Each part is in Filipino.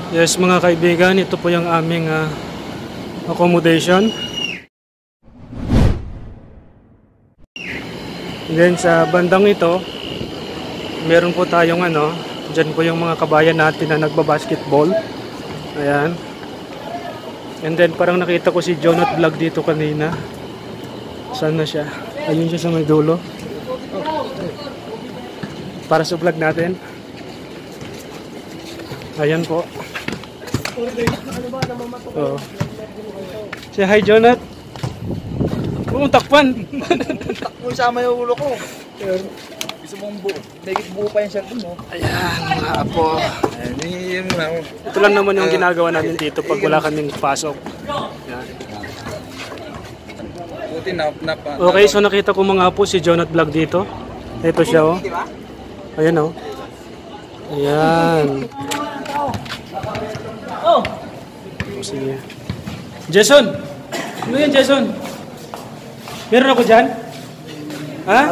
Yes mga kaibigan, ito po yung aming accommodation. Then sa bandang ito, meron po tayong dyan po yung mga kabayan natin na nagbabasketball. Ayan. And then parang nakita ko si Jonat Vlog dito kanina. Saan na siya? Ayun siya sa may dulo. Para sa vlog natin. Ayan po. Oh. Say hi, Jonat. Kung takpan. Takpo sama yung ulo ko. Gusto mong buo. Megit buo pa yung cellphone mo. Ayan, mga apo. Ayan, lang. Ito lang naman yung ginagawa namin dito pag wala kaming pasok. Ayan. Buti na. Okay, so nakita ko mga apo si Jonat Vlog dito. Ito siya, oh. Ayan, oh. Ayan. Oh, sige. Jason! Ano yan, Jason? Meron ako dyan? Ha?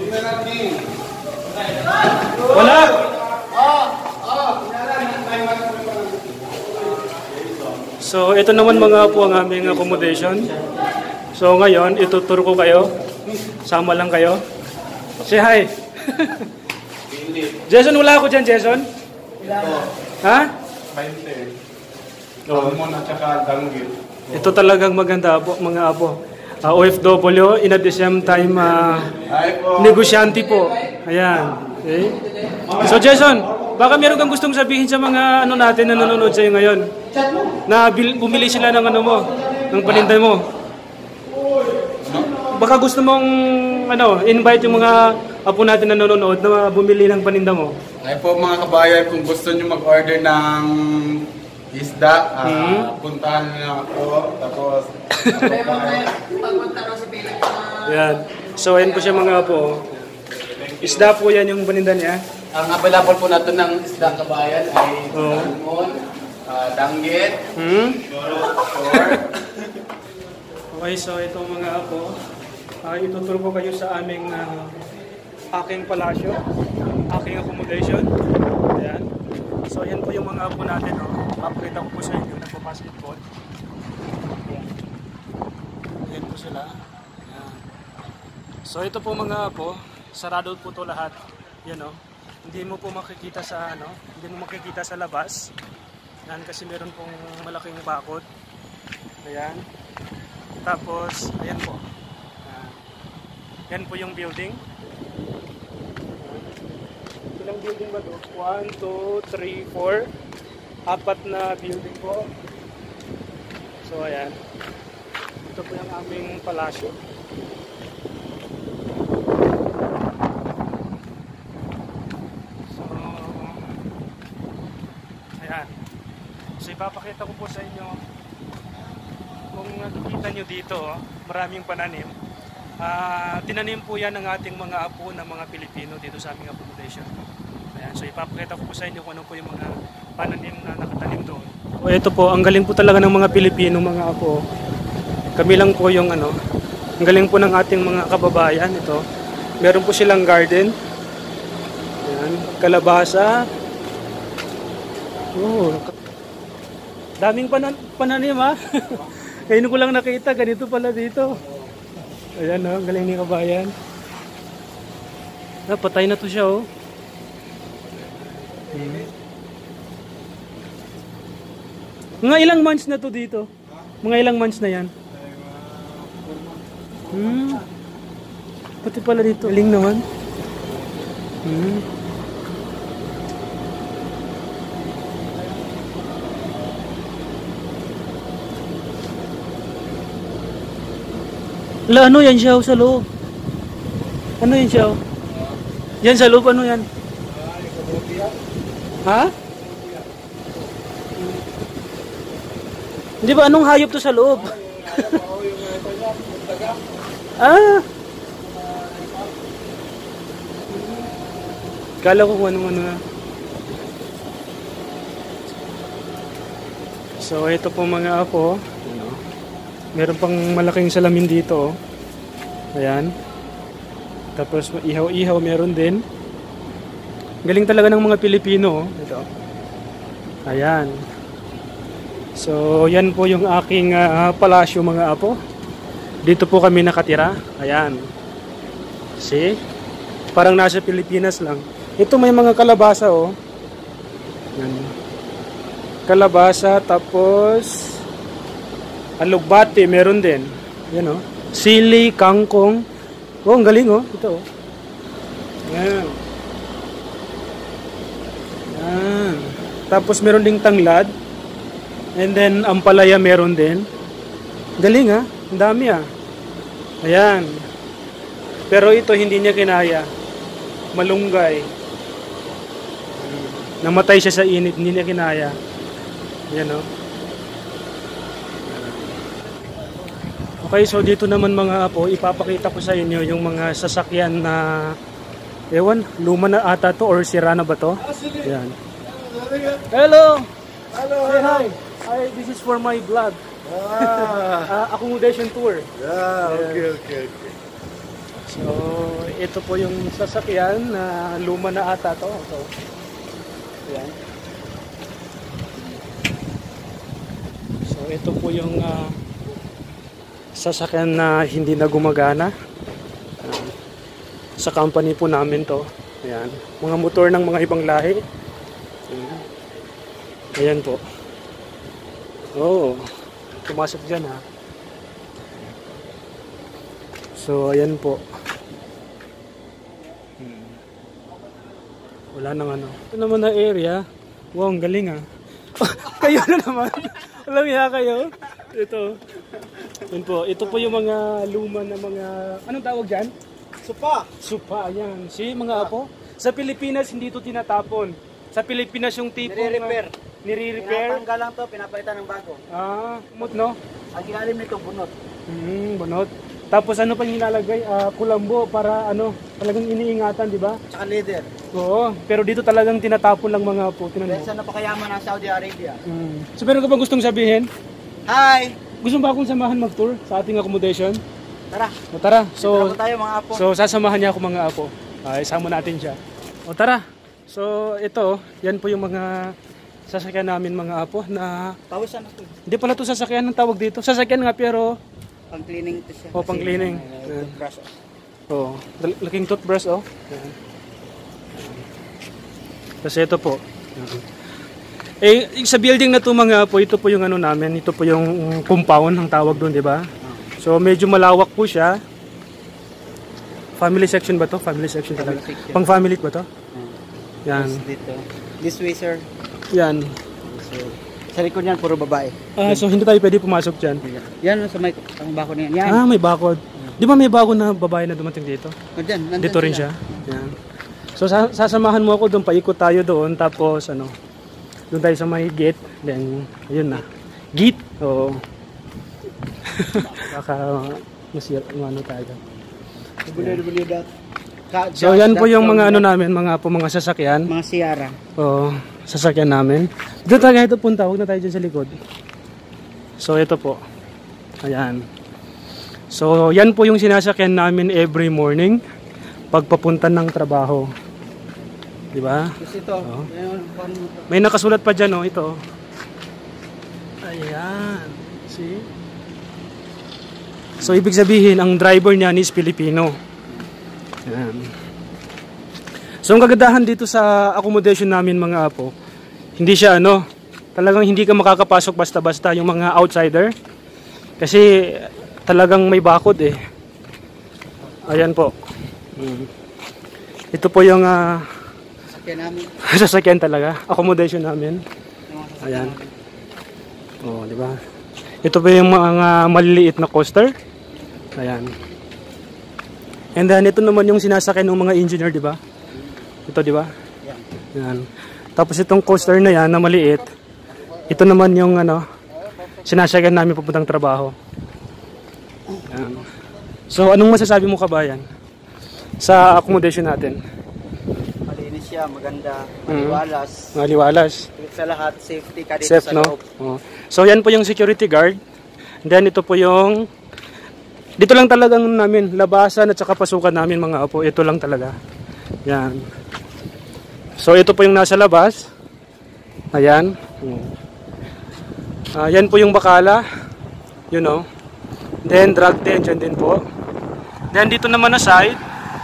Wala? So, ito naman mga po ang aming accommodation. So, ngayon, ituturo ko kayo. Sama lang kayo. Say hi! Jason, wala ako dyan, Jason? Ha? 20. Salmon at saka danggit. Ito talagang maganda po, mga apo. OFW, in at the same time, negosyante po. Ayan. Okay. So Jason, baka meron kang gustong sabihin sa mga natin na nanonood sa'yo ngayon? Na bumili sila ng ng paninda mo? Baka gusto mong invite yung mga apo natin na nanonood na bumili ng paninda mo? Ay po mga kabayan, kung gusto nyo mag-order ng isda, puntahan nyo lang ako. Tapos, yan. So ayan po siya mga apo. Isda po yan yung paninda niya. ang available po natin ng isda kabayan ay salmon, danggit, short. Okay, so itong mga apo, ituturo ko kayo sa aming aking palasyo, aking accommodation. Ayan. So yan po yung mga apo natin. Papakita ko po sa inyo, nagpa-basketball. Ayan po sila. Ayan. So ito po mga apo, sarado po to lahat. Yan hindi mo po makikita sa hindi mo makikita sa labas. Yan kasi meron pong malaking bakod. Ayan. Tapos ayan po. Yan po yung building. Ilang building ba to? 1, 2, 3, 4. Apat na building po. So ayan. Ito po yung aming palasyo. So ayan. So ipapakita ko po sa inyo kung nakikita nyo dito, maraming pananim. Tinanim po yan ng ating mga apo ng mga Pilipino dito sa aming accommodation. Ayan, so ipapakita ko po sa inyo kung ano po yung mga pananim na nakatanim doon. So ito po, ang galing po talaga ng mga Pilipino mga apo. Kami lang po yung ang galing po ng ating mga kababayan ito. Meron po silang garden. Ayan, kalabasa. Oh, daming pananim ha. Ngayon ko lang nakita, ganito pala dito. Ayan ang galing ni kabayan. Patay na to siya Mga ilang months na to dito? Mga ilang months na yan? Pati pala dito. Galing naman. Ano yan siya sa loob? Ano yan siya? Yan sa loob, ano yan? Ha? Hindi ba anong hayop to sa loob? Kala ko kung anong na. So ito po mga apo. Meron pang malaking salamin dito. Ayan. Tapos ihaw-ihaw meron din. Galing talaga ng mga Pilipino. Ito. Ayan. So, yan po yung aking palasyo mga apo. Dito po kami nakatira. Ayan. See? Parang nasa Pilipinas lang. Ito may mga kalabasa oh. Yan. Kalabasa tapos alugbati meron din. Yan oh. Sili, kangkong. Oh, ang galing oh. Ito oh. Yan. Yan. Tapos meron ding tanglad. And then ampalaya meron din. Galing ah. Ang dami ah. Ayan. Pero ito hindi niya kinaya. Malunggay. Namatay siya sa init, hindi niya kinaya. Yan o. Okay, so dito naman mga apo, ipapakita ko sa inyo yung mga sasakyan na ewan, luma na ata to or sira na ba to? Yan. Hello! Hello! Say hi! Hi, this is for my vlog. Accommodation tour. Okay. So, ito po yung sasakyan na luma na ata to. So, ayan. So, ito po yung sasakyan na hindi na gumagana. Sa company po namin to. Ayan. Mga motor ng mga ibang lahi. Ayan po. Oh, pumasok dyan ha. So, ayan po. Wala nang ano. Ito naman na area. Wow, ang galing ah. Kayo na naman. Walang hiya kayo. Ito. Yan po. Ito po yung mga luma na mga... Anong tawag dyan? Supa! Supa. Ayan. Si mga apo. Sa Pilipinas, hindi ito tinatapon. Sa Pilipinas yung tipong... Nire-repair. Nire-repair. Pinatanggal lang to, pinapalitan ng bago. Ah, umot no? Ang ilalim nito, bunot. Bunot. Tapos ano pa yung nilalagay? Kulambo para ano, talagang iniingatan, di ba? Tsaka leather. Oo, pero dito talagang tinatapon lang mga po. Tinan Dahil mo. sa napakayaman ng Saudi Arabia. So meron ka bang gustong sabihin? Hi! Gusto ba akong samahan mag-tour sa ating accommodation? Tara! O tara. So, Tara tayo mga apo. so sasamahan niya ako mga apo. Isama natin siya. O tara. So ito, yan po yung mga sasakyan namin mga apo na... Tawisan ako. Hindi pala ito sasakyan ng tawag dito. Sasakyan nga pero... Pang cleaning ito siya. O, pang cleaning. Toothbrush. Oh, laking toothbrush oh. Yan. Kasi ito po. Sa building na to mga po, ito po yung ano namin, ito po yung compound ang tawag doon, di ba? So medyo malawak po siya. Family section ba to? Family section talaga. Section. Pang family ba to? Yan. Dito. This way, sir. Yan. So, sa likod niyan, puro babae. So hindi tayo pwede pumasok dyan. Yan, sa may ang bako na yan. Yan. May bakod. Di ba may bago na babae na dumating dito? Nandyan Dito rin siya. Yan. So sasamahan mo ako doon, paikot tayo doon, tapos ano, doon tayo sa may gate, then ayun na. Gate? Oo. Baka masira, ano tayo. So yan po yung mga ano namin, mga sasakyan. Mga Sierra. Oo, sasakyan namin. Dito tayo ito punta, huwag na tayo dyan sa likod. So ito po. Ayan. So yan po yung sinasakyan namin every morning pagpapunta ng trabaho. Di ba? Kasi ito, May nakasulat pa dyan, oh, ito. Ayan. See? So ibig sabihin, ang driver niya is Filipino. Ayan. So ang kagandahan dito sa accommodation namin mga apo, hindi siya ano, talagang hindi ka makakapasok basta-basta yung mga outsider. Kasi talagang may bakod eh. Ayan po. Ito po yung sasakyan namin. sasakyan talaga, accommodation namin. Ayan. Oh, di ba? Ito po yung mga maliliit na coaster. Ayan. And then ito naman yung sinasakyan ng mga engineer, di ba? Ito, di ba? Yan. Tapos itong coaster na yan na maliit, ito naman yung ano, sinasakyan namin papuntang trabaho. Yan. So anong masasabi mo kabayan sa accommodation natin? Malinis siya, maganda, maliwalas. Maliwalas. Sa lahat, safety ka dito Safe, sa no? loob. Oh. So yan po yung security guard. And then ito po yung dito lang talagang namin labasan at saka pasukan namin mga apo. Ito lang talaga. Yan. So ito po yung nasa labas. Ayan. Yan po yung bakala. You know. Then drag den dyan din po. Then dito naman na side.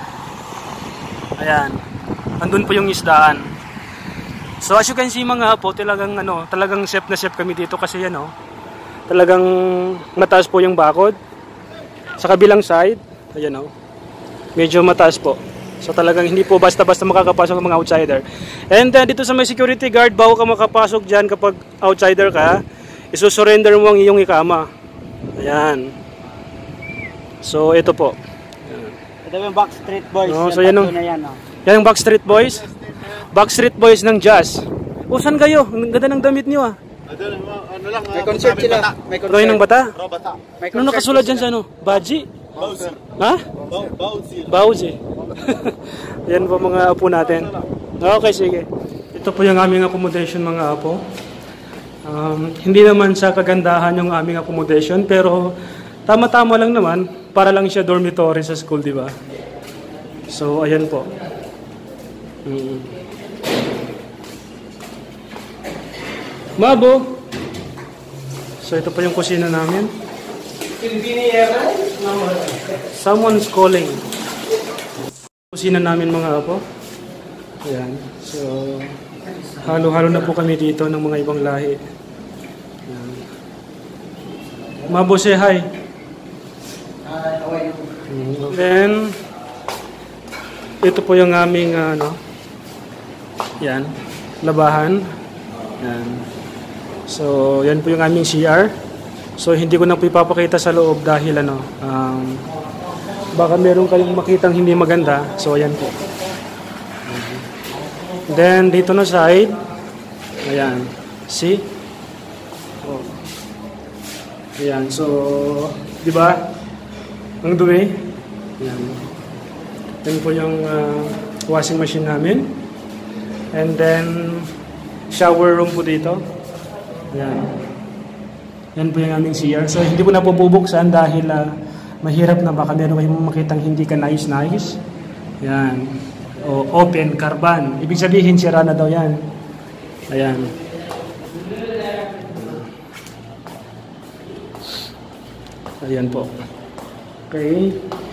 Ayan. Andun po yung isdaan. So as you can see mga po, talagang safe na safe kami dito kasi yan talagang mataas po yung bakod. Sa kabilang side, ayan medyo mataas po. So talagang hindi po basta-basta makakapasok ang mga outsider. And then dito sa may security guard, bago ka makapasok dyan kapag outsider ka, isusurrender mo ang iyong ikama. Ayan. So ito po. Ito yung Backstreet Boys. So yan na yan, Yan yung Backstreet Boys. Backstreet Boys ng jazz. O saan kayo? Ang ganda ng damit nyo Ano lang, may concert sila. May concert. Roy ng bata? Bata. Ano nakasulat dyan sa Baji? Bauzi. Ha? Bauzi. Yan po mga apo natin. Okay, sige. Ito po yung aming accommodation mga apo. Hindi naman sa kagandahan yung aming accommodation, pero tama-tama lang naman. Para lang siya dormitory sa school, di ba? So, ayan po. Mabo! So, ito po yung kusina namin. Someone's calling. Kusina namin mga apo. Ayan. So, halo-halo na po kami dito ng mga ibang lahi. Ayan. Mabo, say hi. Then, ito po yung aming yan, labahan. Yan. So, yan po yung aming CR. So, hindi ko na po ipapakita sa loob dahil baka meron kayong makitang hindi maganda. So, ayan po. Then, dito na side. Ayan. See? Oh. Ayan. So, di ba? Ang dumi. Ayan. Yan po yung washing machine namin. And then, shower room po dito. Ayan. Yan po yung aming CR. So, hindi ko na po bubuksan dahil mahirap na baka meron kayong makitang hindi ka nice. Yan. O, open, carbon. Ibig sabihin, sira na daw yan. Ayan. Ayan po. Okay.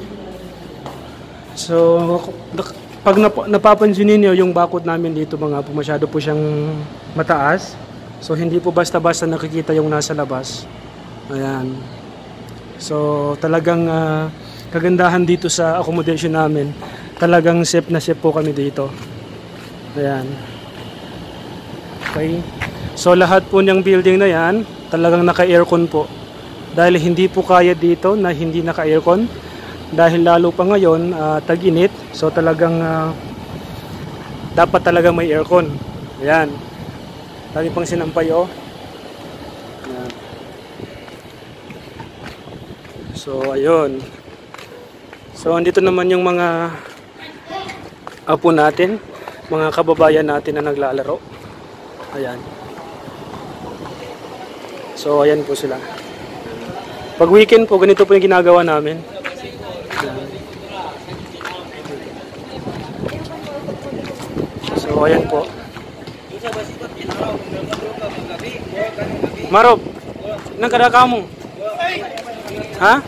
So, pag napapansin niyo yung bakod namin dito mga po, masyado po siyang mataas. So, hindi po basta-basta nakikita yung nasa labas. Ayan. So, talagang kagandahan dito sa accommodation namin. Talagang safe na safe po kami dito. Ayan. Okay. So, lahat po ng building na yan, talagang naka-aircon po. Dahil hindi po kaya dito na hindi naka-aircon. Dahil lalo pa ngayon, tag-init. So talagang dapat talaga may aircon. Ayan. Dami pang sinampay oh. Ayan. So ayun. So andito naman yung mga apo natin. Mga kababayan natin na naglalaro. Ayan. So ayan po sila. Pag weekend po, ganito po yung ginagawa namin. So, ayan po. Marob, nang kadaka mo? Ha?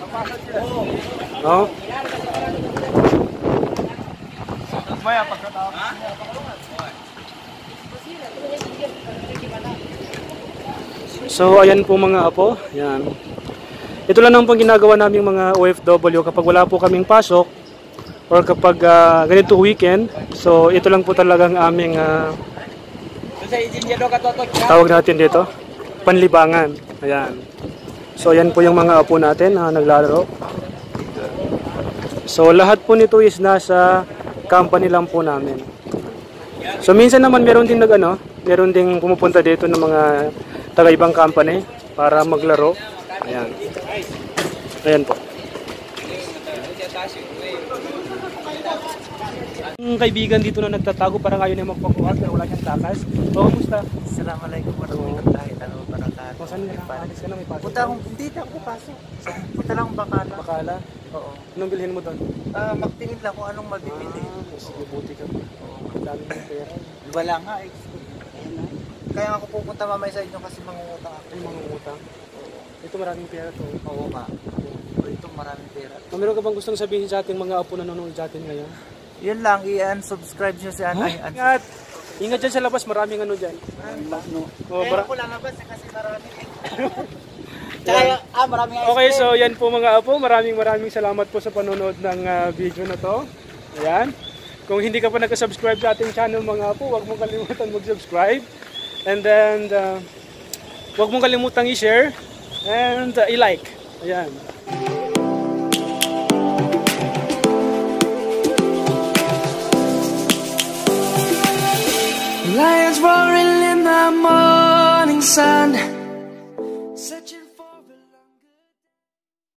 Oo. So, ayan po mga apo. Ayan. Ito lang ang pang ginagawa naming mga OFW kapag wala po kaming pasok or kapag ganito weekend. So ito lang po talagang aming tawag natin dito, panlibangan. Ayan. So ayan po yung mga apo natin na naglalaro. So lahat po nito is nasa company lang po namin. So minsan naman meron din meron ding pumupunta dito ng mga taga ibang company para maglaro. Ayan. Ayan po. Yung kaibigan dito na nagtatago parang ayaw niya magpapuhat pero wala siyang takas. O, kumusta? Assalamualaikum warahmatullahi wabarakatuh. Kung saan ka na? Alis ka na, may pasok. Hindi na ako papasok. Punta lang Bacala. Bacala? Oo. Anong bilhin mo doon? Magtingin lang kung anong mabibili. Sige, buti ka. Ang dami ng pera. Wala nga eh. Ayan na. kaya ako pupunta mamaya sa inyo kasi mangungutang ako. Ay, mga utang. Ito maraming pera to. Oo nga. Ito maraming pera. Meron ka bang gustong sabihin sa ating mga apo na nanonood sa atin ngayon? Yun lang, i-unsubscribe nyo si Anay. Ingat! Ingat dyan sa labas, maraming ano dyan. Oh, Kaya ko lalabas kasi marami. Tsaka, maraming Okay, so yan po mga apo. Maraming salamat po sa panonood ng video na to. Ayan. Kung hindi ka pa nag-subscribe sa ating channel mga apo, huwag mong kalimutan mag-subscribe. And then, huwag mong kalimutan i-share and i-like. Ayan. Lions roaring in the morning sun.